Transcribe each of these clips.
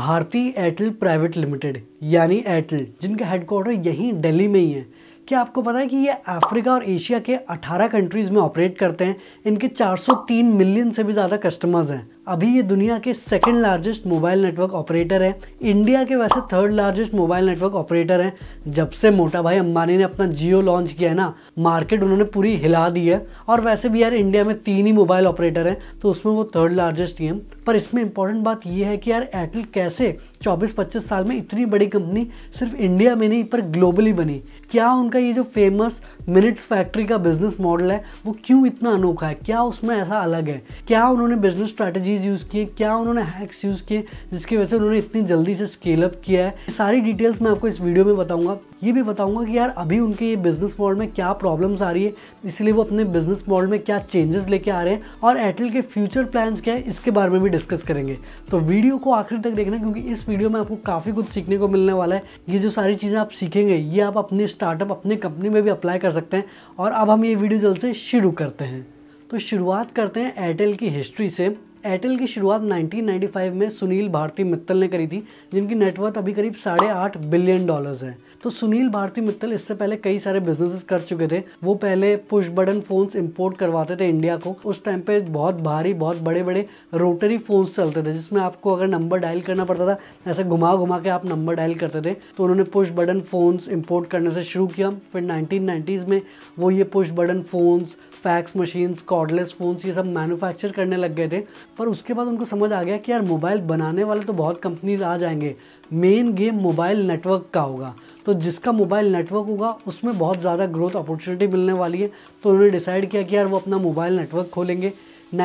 Bharti Airtel private limited यानी एयरटेल, जिनका headquarter यहीं दिल्ली में ही है। क्या आपको पता है कि ये अफ्रीका और एशिया के 18 कंट्रीज़ में ऑपरेट करते हैं। इनके 403 मिलियन से भी ज़्यादा कस्टमर्स हैं। अभी ये दुनिया के second largest mobile network operator है। इंडिया के वैसे third largest mobile network operator हैं। जब से मोटा भाई अंबानी ने अपना जियो लॉन्च किया है ना, मार्केट उन्होंने पूरी हिला दी है। और वैसे भी यार इंडिया में 3 ही मोबाइल ऑपरेटर हैं, तो उसमें वो थर्ड लार्जेस्ट ही हैं। पर इसमें इंपॉर्टेंट बात ये है कि यार एयरटेल कैसे 24-25 साल में इतनी बड़ी कंपनी सिर्फ इंडिया में नहीं पर ग्लोबली बनी। क्या उनका ये जो फेमस मिनट्स फैक्ट्री का बिजनेस मॉडल है वो क्यों इतना अनोखा है, क्या उसमें ऐसा अलग है, क्या उन्होंने बिजनेस स्ट्रैटेजीज यूज़ किए, क्या उन्होंने हैक्स यूज़ किए जिसकी वजह से उन्होंने इतनी जल्दी से स्केल अप किया है। सारी डिटेल्स मैं आपको इस वीडियो में बताऊंगा। ये भी बताऊंगा कि यार अभी उनके ये बिजनेस मॉडल में क्या प्रॉब्लम्स आ रही है, इसलिए वो अपने बिजनेस मॉडल में क्या चेंजेस लेके आ रहे हैं और एयरटेल के फ्यूचर प्लान्स क्या है, इसके बारे में भी डिस्कस करेंगे। तो वीडियो को आखिर तक देखना, क्योंकि इस वीडियो में आपको काफ़ी कुछ सीखने को मिलने वाला है। ये जो सारी चीज़ें आप सीखेंगे ये आप अपने स्टार्टअप, अपने कंपनी में भी अप्लाई कर सकते हैं। और अब हम ये वीडियो जल्द से शुरू करते हैं। तो शुरुआत करते हैं एयरटेल की हिस्ट्री से। एयरटेल की शुरुआत 1995 में सुनील भारती मित्तल ने करी थी, जिनकी नेटवर्थ अभी करीब $8.5 बिलियन है। तो सुनील भारती मित्तल इससे पहले कई सारे बिजनेसेस कर चुके थे। वो पहले पुश बटन फोन्स इंपोर्ट करवाते थे इंडिया को। उस टाइम पे बहुत भारी, बहुत बड़े बड़े रोटरी फोन्स चलते थे, जिसमें आपको अगर नंबर डायल करना पड़ता था, ऐसे घुमा घुमा के आप नंबर डायल करते थे। तो उन्होंने पुश बटन फोन्स इंपोर्ट करने से शुरू किया। फिर 1990s में वो ये push button phones, fax machines, cordless phones ये सब मैन्युफैक्चर करने लग गए थे। पर उसके बाद उनको समझ आ गया कि यार मोबाइल बनाने वाले तो बहुत कंपनीज आ जाएंगे, मेन गेम मोबाइल नेटवर्क का होगा। तो जिसका मोबाइल नेटवर्क होगा उसमें बहुत ज़्यादा ग्रोथ अपॉर्चुनिटी मिलने वाली है। तो उन्होंने डिसाइड किया कि यार वो अपना मोबाइल नेटवर्क खोलेंगे।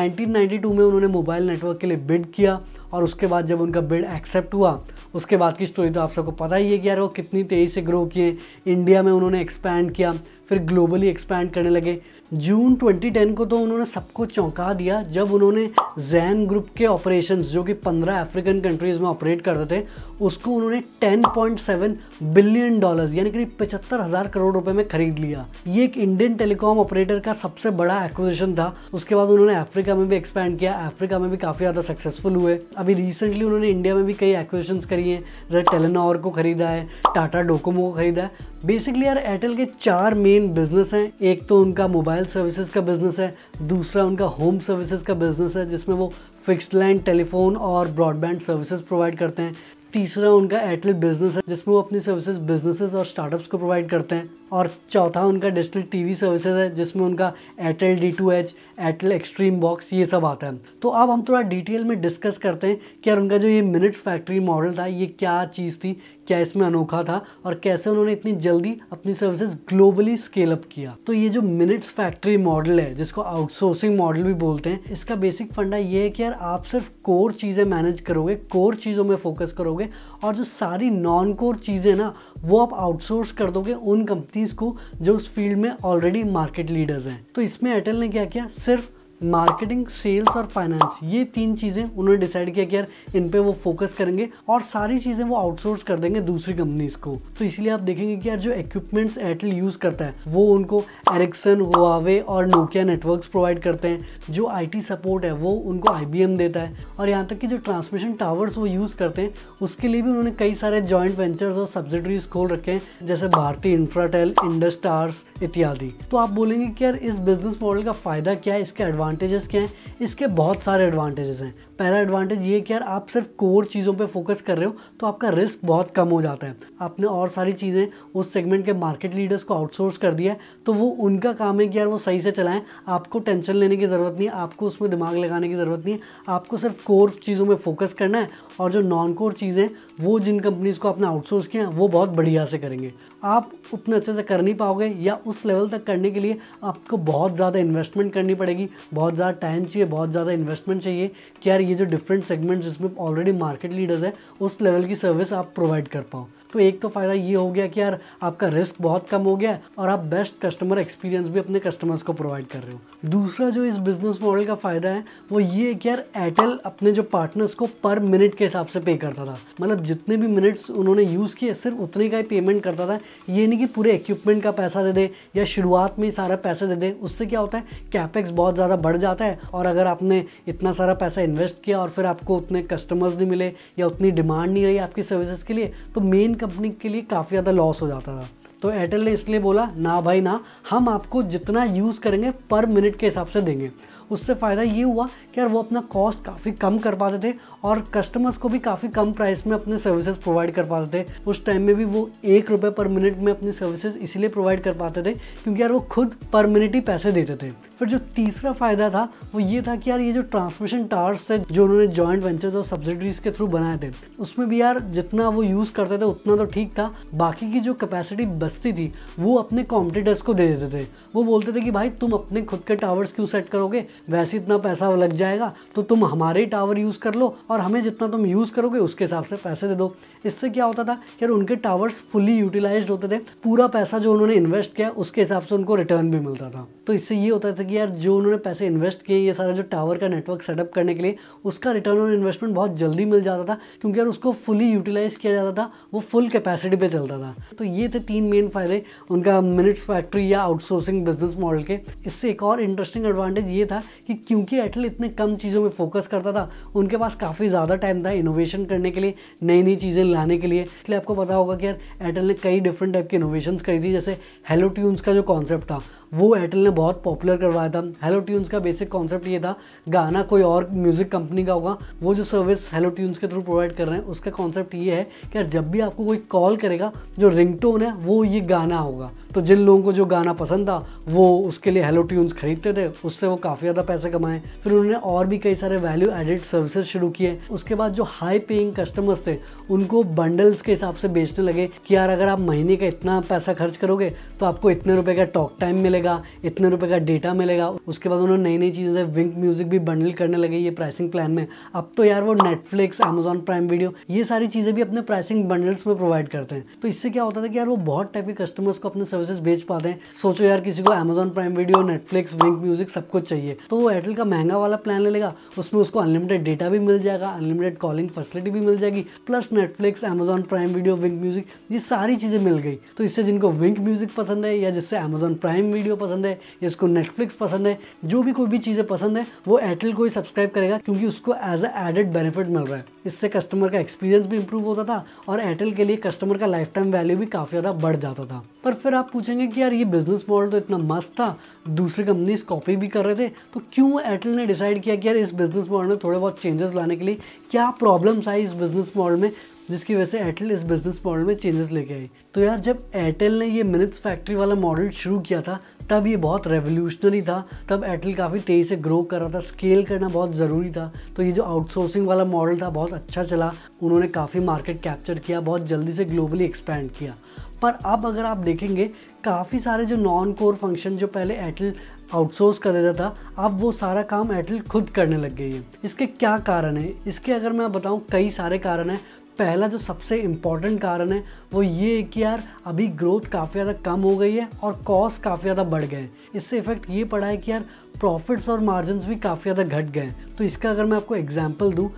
1992 में उन्होंने मोबाइल नेटवर्क के लिए बिड किया और उसके बाद जब उनका बिड एक्सेप्ट हुआ, उसके बाद की स्टोरी तो आप सबको पता ही है कि यार वो कितनी तेज़ी से ग्रो किए। इंडिया में उन्होंने एक्सपैंड किया, फिर ग्लोबली एक्सपैंड करने लगे। जून 2010 को तो उन्होंने सबको चौंका दिया जब उन्होंने जैन ग्रुप के ऑपरेशंस, जो कि 15 अफ्रीकन कंट्रीज़ में ऑपरेट करते थे, उसको उन्होंने $10.7 बिलियन यानी करीब 75,000 करोड़ रुपए में खरीद लिया। ये एक इंडियन टेलीकॉम ऑपरेटर का सबसे बड़ा एक्विजिशन था। उसके बाद उन्होंने अफ्रीका में भी एक्सपैंड किया, अफ्रीका में भी काफ़ी ज़्यादा सक्सेसफुल हुए। अभी रिसेंटली उन्होंने इंडिया में भी कई एक्विजिशंस करी हैं, जैसे टेलीनॉर को खरीदा है, टाटा डोकोमो को खरीदा है। बेसिकली यार एयरटेल के 4 मेन बिजनेस हैं। एक तो उनका मोबाइल सर्विसेज का बिजनेस है, दूसरा उनका होम सर्विसेज का बिजनेस है जिसमें वो फिक्स्ड लाइन टेलीफोन और ब्रॉडबैंड सर्विसेज प्रोवाइड करते हैं। तीसरा उनका एयरटेल बिजनेस है जिसमें वो अपनी सर्विसेज बिजनेसेस और स्टार्टअप्स को प्रोवाइड करते हैं। और चौथा उनका डिजिटल टीवी सर्विसेज है जिसमें उनका Airtel D2H, Airtel extreme box ये सब आता है। तो अब हम थोड़ा डिटेल में डिस्कस करते हैं कि यार उनका जो ये मिनट्स फैक्ट्री मॉडल था ये क्या चीज़ थी, क्या इसमें अनोखा था और कैसे उन्होंने इतनी जल्दी अपनी सर्विसेज ग्लोबली स्केल अप किया। तो ये जो मिनट्स फैक्ट्री मॉडल है, जिसको आउटसोर्सिंग मॉडल भी बोलते हैं, इसका बेसिक फंडा ये है कि यार आप सिर्फ कोर चीज़ें मैनेज करोगे, कोर चीज़ों में फोकस करोगे और जो सारी नॉन कोर चीज़ें ना वो आप आउटसोर्स कर दोगे उन कंपनीज को जो उस फील्ड में ऑलरेडी मार्केट लीडर्स हैं। तो इसमें एयरटेल ने क्या किया, सिर्फ मार्केटिंग, सेल्स और फाइनेंस, ये 3 चीज़ें उन्होंने डिसाइड किया कि यार इन पे वो फोकस करेंगे और सारी चीज़ें वो आउटसोर्स कर देंगे दूसरी कंपनीज को। तो इसलिए आप देखेंगे कि यार जो इक्विपमेंट्स एयरटेल यूज़ करता है वो उनको एरिक्सन, हुआवे और नोकिया नेटवर्क्स प्रोवाइड करते हैं। जो IT सपोर्ट है वो उनको IBM देता है। और यहाँ तक कि जो ट्रांसमिशन टावर्स वो यूज़ करते हैं उसके लिए भी उन्होंने कई सारे जॉइंट वेंचर्स और सब्सिडरीज खोल रखे हैं, जैसे भारती इंफ्राटेल, इंडस टावर्स इत्यादि। तो आप बोलेंगे कि यार इस बिजनेस मॉडल का फ़ायदा क्या है, इसके एडवांटेजेस क्या हैं? इसके बहुत सारे एडवांटेजेस हैं। पहला एडवांटेज ये कि यार आप सिर्फ कोर चीज़ों पे फोकस कर रहे हो तो आपका रिस्क बहुत कम हो जाता है। आपने और सारी चीज़ें उस सेगमेंट के मार्केट लीडर्स को आउटसोर्स कर दिया है, तो वो उनका काम है कि यार वो सही से चलाएं। आपको टेंशन लेने की ज़रूरत नहीं है, आपको उसमें दिमाग लगाने की ज़रूरत नहीं है। आपको सिर्फ कोर चीज़ों में फोकस करना है और जो नॉन कोर चीज़ें वो जिन कंपनीज़ को आपने आउटसोर्स किया वो बहुत बढ़िया से करेंगे। आप उतने अच्छे से कर नहीं पाओगे या उस लेवल तक करने के लिए आपको बहुत ज़्यादा इन्वेस्टमेंट करनी पड़ेगी, बहुत ज़्यादा टाइम चाहिए, बहुत ज़्यादा इन्वेस्टमेंट चाहिए कि यार ये जो डिफरेंट सेगमेंट जिसमें ऑलरेडी मार्केट लीडर्स है उस लेवल की सर्विस आप प्रोवाइड कर पाओ। तो तो एक तो फ़ायदा ये हो गया कि यार आपका रिस्क बहुत कम हो गया और आप बेस्ट कस्टमर एक्सपीरियंस भी अपने कस्टमर्स को प्रोवाइड कर रहे हो। दूसरा जो इस बिजनेस मॉडल का फ़ायदा है वो ये है कि यार एयरटेल अपने जो पार्टनर्स को पर मिनट के हिसाब से पे करता था। मतलब जितने भी मिनट्स उन्होंने यूज़ किए सिर्फ उतने का ही पेमेंट करता था। ये नहीं कि पूरे इक्विपमेंट का पैसा दे दे या शुरुआत में ही सारा पैसा दे दे। उससे क्या होता है, कैपेक्स बहुत ज़्यादा बढ़ जाता है और अगर आपने इतना सारा पैसा इन्वेस्ट किया और फिर आपको उतने कस्टमर्स नहीं मिले या उतनी डिमांड नहीं रही आपकी सर्विसेज के लिए, तो मेन कंपनी के लिए काफ़ी ज़्यादा लॉस हो जाता था। तो एयरटेल ने इसलिए बोला ना भाई ना, हम आपको जितना यूज़ करेंगे पर मिनट के हिसाब से देंगे। उससे फ़ायदा ये हुआ कि यार वो अपना कॉस्ट काफ़ी कम कर पाते थे और कस्टमर्स को भी काफ़ी कम प्राइस में अपने सर्विसेज प्रोवाइड कर पाते थे। उस टाइम में भी वो 1 रुपये पर मिनट में अपनी सर्विसेज इसीलिए प्रोवाइड कर पाते थे क्योंकि यार वो खुद पर मिनट ही पैसे देते थे। फिर जो तीसरा फ़ायदा था वो ये था कि यार ये जो ट्रांसमिशन टावर्स थे जो उन्होंने जॉइंट वेंचर्स और सब्सिडरीज के थ्रू बनाए थे, उसमें भी यार जितना वो यूज़ करते थे उतना तो ठीक था, बाकी की जो कैपेसिटी बचती थी वो अपने कॉम्पिटिटर्स को दे देते थे। वो बोलते थे कि भाई तुम अपने खुद के टावर्स क्यों सेट करोगे, वैसे इतना पैसा लग जाएगा तो तुम हमारे ही टावर यूज़ कर लो और हमें जितना तुम यूज़ करोगे उसके हिसाब से पैसे दे दो। इससे क्या होता था कि यार उनके टावर्स फुली यूटिलाइज्ड होते थे, पूरा पैसा जो उन्होंने इन्वेस्ट किया उसके हिसाब से उनको रिटर्न भी मिलता था। तो इससे ये होता था कि यार जो उन्होंने पैसे इन्वेस्ट किए ये सारा जो टावर का नेटवर्क सेटअप करने के लिए, उसका रिटर्न ऑन इन्वेस्टमेंट बहुत जल्दी मिल जाता था क्योंकि यार उसको फुली यूटिलाइज किया जाता था, वो फुल कैपेसिटी पे चलता था। तो ये थे 3 मेन फायदे उनका मिनट्स फैक्ट्री या आउटसोर्सिंग बिजनेस मॉडल के। इससे एक और इंटरेस्टिंग एडवांटेज ये था कि क्योंकि एयरटेल इतने कम चीज़ों में फोकस करता था, उनके पास काफ़ी ज़्यादा टाइम था इनोवेशन करने के लिए, नई नई चीज़ें लाने के लिए। इसलिए आपको पता होगा कि यार एयरटेल ने कई डिफरेंट टाइप की इनोवेशंस करी थी। जैसे हेलो ट्यून्स का जो कॉन्सेप्ट था वो एयरटेल ने बहुत पॉपुलर करवाया था। हेलो ट्यून्स का बेसिक कॉन्सेप्ट ये था, गाना कोई और म्यूज़िक कंपनी का होगा, वो जो सर्विस हेलो ट्यून्स के थ्रू प्रोवाइड कर रहे हैं उसका कॉन्सेप्ट ये है कि यार जब भी आपको कोई कॉल करेगा जो रिंगटोन है वो ये गाना होगा। तो जिन लोगों को जो गाना पसंद था वो उसके लिए हेलो ट्यून्स खरीदते थे, उससे वो काफ़ी ज़्यादा पैसे कमाए। फिर उन्होंने और भी कई सारे वैल्यू एडेड सर्विसेज शुरू किए। उसके बाद जो हाई पेइंग कस्टमर्स थे उनको बंडल्स के हिसाब से बेचने लगे कि यार अगर आप महीने का इतना पैसा खर्च करोगे तो आपको इतने रुपए का टॉक टाइम मिलेगा, इतने रुपए का डेटा मिलेगा। उसके बाद उन्होंने नई नई चीज़ें विंक म्यूजिक भी बंडल करने लगे ये प्राइसिंग प्लान में। अब तो यार वो नेटफ्लिक्स, अमेजॉन प्राइम वीडियो, ये सारी चीज़ें भी अपने प्राइसिंग बंडल्स में प्रोवाइड करते हैं। तो इससे क्या होता था कि यार वो बहुत टाइप के कस्टमर्स को अपने सर्विसेज बेच पाते हैं। सोचो यार किसी को Amazon Prime Video, Netflix, Wynk music सब कुछ चाहिए तो वो एयरटेल का महंगा वाला प्लान ले लेगा, उसमें उसको अनलिमिटेड डेटा भी मिल जाएगा, अनलिमिटेड कॉलिंग फैसिलिटी भी मिल जाएगी, plus Netflix, Amazon Prime Video, Wynk music, ये सारी चीज़ें मिल गई। तो इससे जिनको विंक म्यूजिक पसंद है या जिससे अमेजॉन प्राइम वीडियो पसंद है या जिसको नेटफ्लिक्स पसंद है, जो भी कोई भी चीज़ें पसंद है वो एयरटेल को ही सब्सक्राइब करेगा क्योंकि उसको एज अ एडेड बेनिफिट मिल रहा है। इससे कस्टमर का एक्सपीरियंस भी इंप्रूव होता था और एयरटेल के लिए कस्टमर का लाइफ टाइम वैल्यू भी काफ़ी ज़्यादा बढ़ जाता था। पर फिर आप पूछेंगे कि यार ये बिजनेस मॉडल तो इतना मस्त था, दूसरी कंपनीज कॉपी भी कर रहे थे, तो क्यों एयरटेल ने डिसाइड किया कि यार इस बिजनेस मॉडल में थोड़े बहुत चेंजेस लाने के लिए क्या प्रॉब्लम्स आई इस बिजनेस मॉडल में जिसकी वजह से एयरटेल इस बिजनेस मॉडल में चेंजेस लेके आई। तो यार जब एयरटेल ने ये मिनट्स फैक्ट्री वाला मॉडल शुरू किया था तब ये बहुत रेवोल्यूशनरी था, तब एयरटेल काफ़ी तेज़ी से ग्रो कर रहा था, स्केल करना बहुत ज़रूरी था। तो ये जो आउटसोर्सिंग वाला मॉडल था बहुत अच्छा चला, उन्होंने काफ़ी मार्केट कैप्चर किया, बहुत जल्दी से ग्लोबली एक्सपैंड किया। पर अब अगर आप देखेंगे काफ़ी सारे जो नॉन कोर फंक्शन जो पहले एयरटेल आउटसोर्स कर देता था, अब वो सारा काम एयरटेल खुद करने लग गई है। इसके क्या कारण है? इसके अगर मैं बताऊँ कई सारे कारण हैं। पहला जो सबसे इम्पॉर्टेंट कारण है वो ये है कि यार अभी ग्रोथ काफ़ी ज़्यादा कम हो गई है और कॉस्ट काफ़ी ज़्यादा बढ़ गए हैं। इससे इफेक्ट ये पड़ा है कि यार प्रॉफिट्स और मार्जिन्स भी काफ़ी ज़्यादा घट गए हैं। तो इसका अगर मैं आपको एग्जांपल दूं,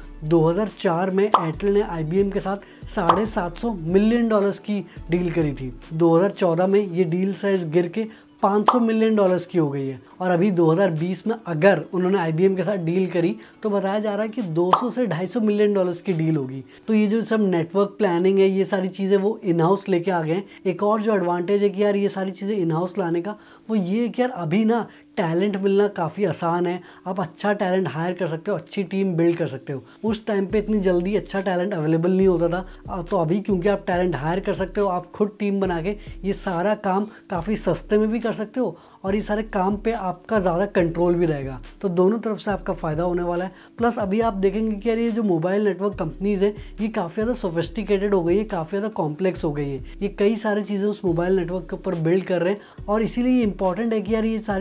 2004 में एयरटेल ने IBM के साथ $750 मिलियन की डील करी थी। 2014 में ये डील साइज गिर के $500 मिलियन की हो गई है और अभी 2020 में अगर उन्होंने IBM के साथ डील करी तो बताया जा रहा है कि 200 से 250 मिलियन की डील होगी। तो ये जो सब नेटवर्क प्लानिंग है, ये सारी चीज़ें वो इन हाउस लेके आ गए हैं। एक और जो एडवांटेज है कि यार ये सारी चीज़ें इन हाउस लाने का वो ये है कि यार अभी ना टैलेंट मिलना काफ़ी आसान है। आप अच्छा टैलेंट हायर कर सकते हो, अच्छी टीम बिल्ड कर सकते हो। उस टाइम पे इतनी जल्दी अच्छा टैलेंट अवेलेबल नहीं होता था। तो अभी क्योंकि आप टैलेंट हायर कर सकते हो, आप खुद टीम बना के ये सारा काम काफ़ी सस्ते में भी कर सकते हो और ये सारे काम पे आपका ज़्यादा कंट्रोल भी रहेगा। तो दोनों तरफ से आपका फ़ायदा होने वाला है। प्लस अभी आप देखेंगे कि यार ये जो मोबाइल नेटवर्क कंपनीज़ हैं ये काफ़ी ज़्यादा सोफिस्टिकेटेड हो गई है, काफ़ी ज़्यादा कॉम्प्लेक्स हो गई है। ये कई सारी चीज़ें उस मोबाइल नेटवर्क के ऊपर बिल्ड कर रहे हैं और इसीलिए ये इंपॉर्टेंट है कि यार ये सारी चीज़ें वो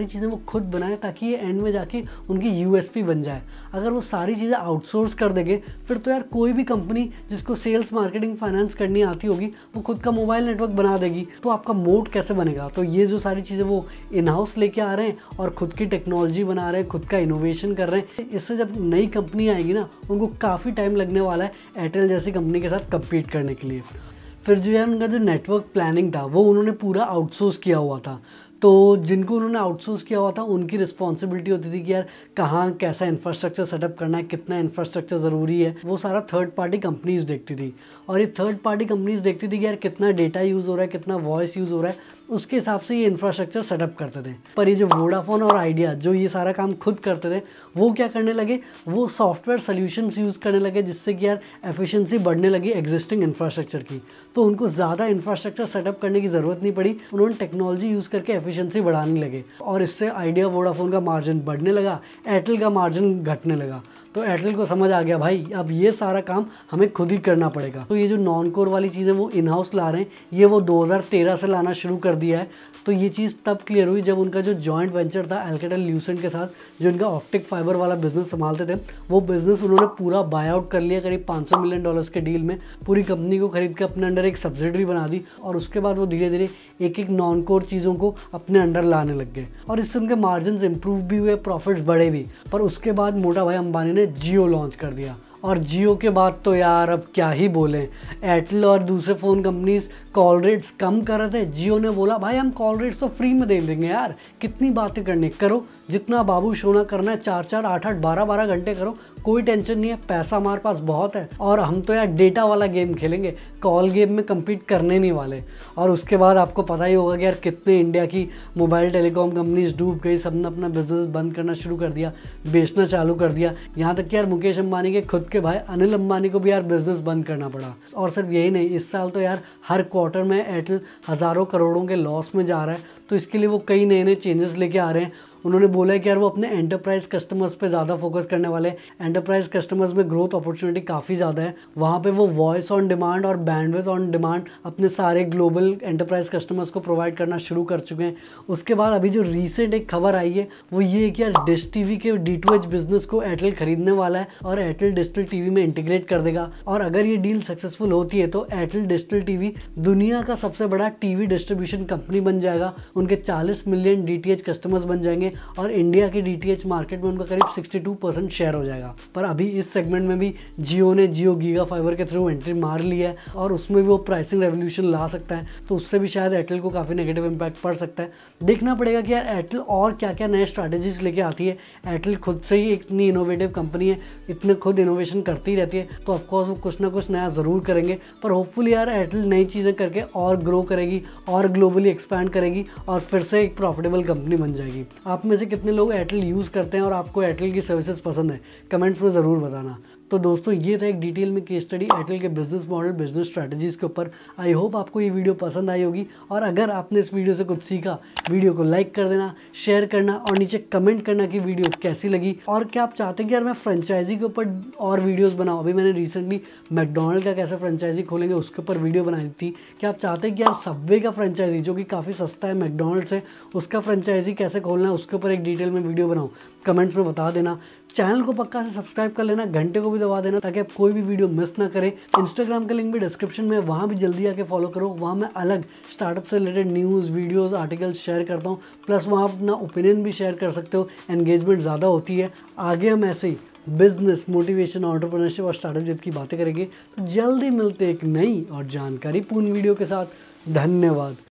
खुद बनाए ताकि ये एंड में जाके उनकी यूएसपी बन जाए। अगर वो सारी चीज़ें आउटसोर्स कर देंगे फिर तो यार कोई भी कंपनी जिसको सेल्स मार्केटिंग फाइनेंस करनी आती होगी वो खुद का मोबाइल नेटवर्क बना देगी, तो आपका मोड कैसे बनेगा। तो ये जो सारी चीज़ें वो इन हाउस लेके आ रहे हैं और खुद की टेक्नोलॉजी बना रहे हैं, खुद का इनोवेशन कर रहे हैं, इससे जब नई कंपनी आएगी ना उनको काफ़ी टाइम लगने वाला है एयरटेल जैसी कंपनी के साथ कम्पीट करने के लिए। फिर जो है उनका जो नेटवर्क प्लानिंग था वो उन्होंने पूरा आउटसोर्स किया हुआ था। तो जिनको उन्होंने आउटसोर्स किया हुआ था उनकी रिस्पॉन्सिबिलिटी होती थी कि यार कहाँ कैसा इंफ्रास्ट्रक्चर सेटअप करना है, कितना इंफ्रास्ट्रक्चर ज़रूरी है, वो सारा थर्ड पार्टी कंपनीज़ देखती थी। और ये थर्ड पार्टी कंपनीज़ देखती थी कि यार कितना डेटा यूज़ हो रहा है, कितना वॉइस यूज़ हो रहा है, उसके हिसाब से ये इंफ्रास्ट्रक्चर सेटअप करते थे। पर ये जो वोडाफोन और आइडिया जो ये सारा काम खुद करते थे वो क्या करने लगे, वो सॉफ्टवेयर सोल्यूशंस यूज़ करने लगे जिससे कि यार एफिशिएंसी बढ़ने लगी एग्जिस्टिंग इंफ्रास्ट्रक्चर की। तो उनको ज़्यादा इंफ्रास्ट्रक्चर सेटअप करने की ज़रूरत नहीं पड़ी, उन्होंने टेक्नोलॉजी यूज़ करके एफिशिएंसी बढ़ाने लगे और इससे आइडिया वोडाफोन का मार्जिन बढ़ने लगा, एयरटेल का मार्जिन घटने लगा। तो एयरटेल को समझ आ गया भाई अब ये सारा काम हमें खुद ही करना पड़ेगा। तो ये जो नॉन कोर वाली चीज़ें वो इन हाउस ला रहे हैं, ये वो 2013 से लाना शुरू कर दिया है। तो ये चीज़ तब क्लियर हुई जब उनका जो जॉइंट वेंचर था अल्केटेल ल्यूसेंट के साथ, जो इनका ऑप्टिक फाइबर वाला बिजनेस संभालते थे, वो बिजनेस उन्होंने पूरा बाय आउट कर लिया करीब $500 मिलियन के डील में। पूरी कंपनी को खरीद के अपने अंडर एक सब्सिडरी बना दी और उसके बाद वो धीरे धीरे एक एक नॉन कोर चीज़ों को अपने अंडर लाने लग गए और इससे उनके मार्जिन इंप्रूव भी हुए, प्रॉफिट्स बढ़े भी। पर उसके बाद मोटा भाई अंबानी ने जियो लॉन्च कर दिया और जियो के बाद तो यार अब क्या ही बोलें, एयरटेल और दूसरे फ़ोन कंपनीज कॉल रेट्स कम कर रहे थे, जियो ने बोला भाई हम कॉल रेट्स तो फ्री में दे देंगे यार, कितनी बातें करने, करो जितना बाबू सोना करना है, 4-4, 8-8, 12-12 घंटे करो, कोई टेंशन नहीं है, पैसा हमारे पास बहुत है और हम तो यार डेटा वाला गेम खेलेंगे, कॉल गेम में कम्पीट करने नहीं वाले। और उसके बाद आपको पता ही होगा कि यार कितने इंडिया की मोबाइल टेलीकॉम कंपनीज डूब गई, सबने अपना बिजनेस बंद करना शुरू कर दिया, बेचना चालू कर दिया। यहाँ तक कि यार मुकेश अंबानी के खुद के भाई अनिल अंबानी को भी यार बिजनेस बंद करना पड़ा। और सिर्फ यही नहीं, इस साल तो यार हर क्वार्टर में एयरटेल हज़ारों करोड़ों के लॉस में जा रहा है। तो इसके लिए वो कई नए नए चेंजेस लेके आ रहे हैं। उन्होंने बोला है कि यार वो अपने एंटरप्राइज कस्टमर्स पे ज़्यादा फोकस करने वाले हैं। एंटरप्राइज कस्टमर्स में ग्रोथ अपॉर्चुनिटी काफ़ी ज़्यादा है, वहाँ पे वो वॉइस ऑन डिमांड और बैंडविड्थ ऑन डिमांड अपने सारे ग्लोबल एंटरप्राइज कस्टमर्स को प्रोवाइड करना शुरू कर चुके हैं। उसके बाद अभी जो रिसेंट एक खबर आई है वो ये है कि यार डिश टीवी के D2H बिजनेस को एयरटेल खरीदने वाला है और एयरटेल डिजिटल टीवी में इंटीग्रेट कर देगा। और अगर ये डील सक्सेसफुल होती है तो एयरटेल डिजिटल टीवी दुनिया का सबसे बड़ा टीवी डिस्ट्रीब्यूशन कंपनी बन जाएगा। उनके 40 मिलियन DTH कस्टमर्स बन जाएंगे और इंडिया की DTH मार्केट में उनका करीब 62% शेयर हो जाएगा। पर अभी इस सेगमेंट में भी जियो ने जियो गीगा फाइबर के थ्रू एंट्री मार ली है और उसमें भी वो प्राइसिंग रेवोल्यूशन ला सकता है, तो उससे भी शायद एयरटेल को काफ़ी नेगेटिव इंपैक्ट पड़ सकता है। देखना पड़ेगा कि यार एयरटेल और क्या क्या नए स्ट्रैटेजीज लेके आती है। एयरटेल खुद से ही इतनी इनोवेटिव कंपनी है, इतने खुद इनोवेशन करती रहती है, तो ऑफकोर्स वो कुछ ना कुछ नया ज़रूर करेंगे। पर होपफुली यार एयरटेल नई चीज़ें करके और ग्रो करेगी और ग्लोबली एक्सपैंड करेगी और फिर से एक प्रॉफिटेबल कंपनी बन जाएगी। आप में से कितने लोग एयरटेल यूज़ करते हैं और आपको एयरटेल की सर्विसेज पसंद है, कमेंट्स में ज़रूर बताना। तो दोस्तों ये था एक डिटेल में केस स्टडी एयरटेल के बिजनेस मॉडल, बिजनेस स्ट्रैटेजीज के ऊपर। आई होप आपको ये वीडियो पसंद आई होगी और अगर आपने इस वीडियो से कुछ सीखा, वीडियो को लाइक कर देना, शेयर करना और नीचे कमेंट करना कि वीडियो कैसी लगी और क्या आप चाहते हैं कि यार मैं फ्रेंचाइजी के ऊपर और वीडियोज़ बनाऊँ। अभी मैंने रिसेंटली मैकडोनल्ड का कैसे फ्रेंचाइजी खोलेंगे उसके ऊपर वीडियो बनाई थी। क्या आप चाहते हैं कि यार सबवे का फ्रेंचाइजी जो कि काफ़ी सस्ता है मैकडोनल्ड से, उसका फ्रेंचाइजी कैसे खोलना है उसके ऊपर एक डिटेल में वीडियो बनाऊँ, कमेंट्स में बता देना। चैनल को पक्का से सब्सक्राइब कर लेना, घंटे को भी दबा देना ताकि आप कोई भी वीडियो मिस ना करें। इंस्टाग्राम का लिंक भी डिस्क्रिप्शन में, वहाँ भी जल्दी आके फॉलो करो। वहाँ मैं अलग स्टार्टअप से related news, videos, articles share करता हूँ, प्लस वहाँ अपना ओपिनियन भी शेयर कर सकते हो, एंगेजमेंट ज़्यादा होती है। आगे हम ऐसे ही बिजनेस, मोटिवेशन, एंटरप्रेन्योरशिप और स्टार्टअप जित की बातें करेंगे। तो जल्दी मिलते एक नई और जानकारीपूर्ण वीडियो के साथ। धन्यवाद।